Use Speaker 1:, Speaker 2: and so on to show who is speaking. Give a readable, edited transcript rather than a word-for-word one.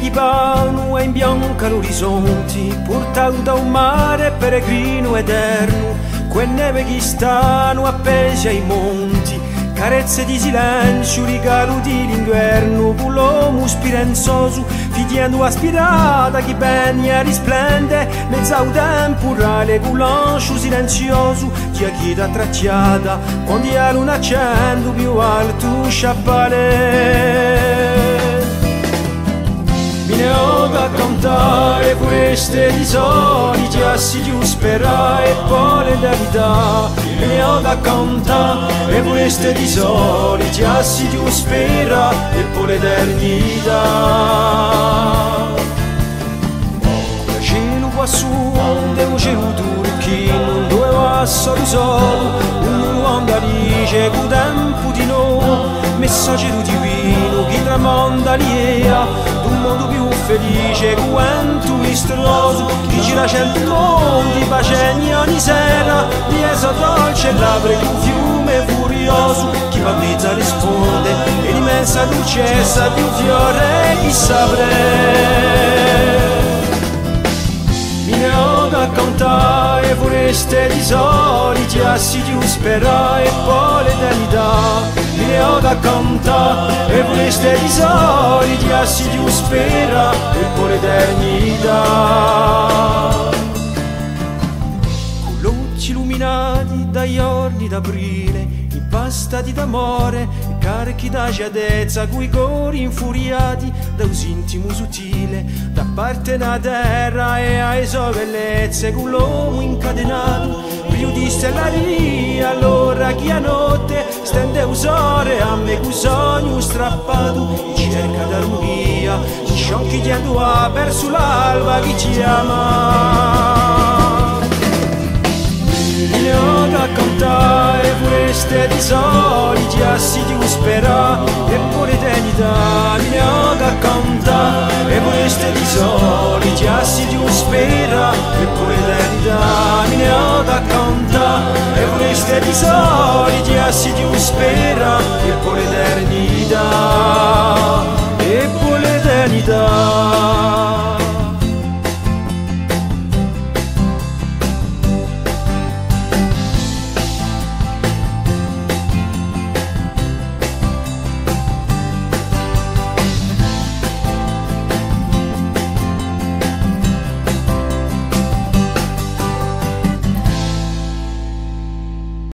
Speaker 1: di palmo e in bianca l'orizzonte, portato da un mare peregrino eterno, quel neve che stanno appesi ai monti, carezze di silenzio, regalo di l'inverno, con l'uomo spirenzoso, fidiendo aspirata che begna risplende, mezza un temporale, con l'ancio silenzioso, chi ha chieda tracciata, quando ha luna accendo più alto sciappale. Mi ne ho da cantare queste risori, ti assidio sperare e poi le verità. Mi ne ho da cantare queste risori, ti assidio sperare e poi l'eternità. Il cielo qua su, onde un cielo turchino, dove va solo, un uomo dice che tempo di noi, messaggero divino che tramonda l'idea d'un mondo più felice, quanto misterioso, chi gira 100 mondi, pacegni ogni sera, di essa dolce labbra di un fiume furioso, chi va a mezza risponde, e l'immensa dolcezza di un fiore chi saprà. Mi ne ho da cantare foreste di soli, ti assidio sperare e poi l'eternità. Mi ne ho da cantare foreste di soli, ti assidio sperare e poi l'eternità. Con luci illuminati dai giorni d'aprile, impastati d'amore, carichi da giadezza, coi cori infuriati da un intimo sottile, da parte da terra e ai sue bellezze, con l'uomo incatenato, più di stellari, allora chi a notte stende usore a me con sogno strappato, in cerca d'armonia, in sciocchi diendo verso l'alba chi ci ama. Mi ne ho da cantare foreste di soli, ti assidio sperare e poi l'eternità. Mi ne ho da cantare foreste di soli, ti assidio sperare e poi l'eternità. Mi ne ho da cantare foreste di soli, ti assidio sperare e poi l'eternità.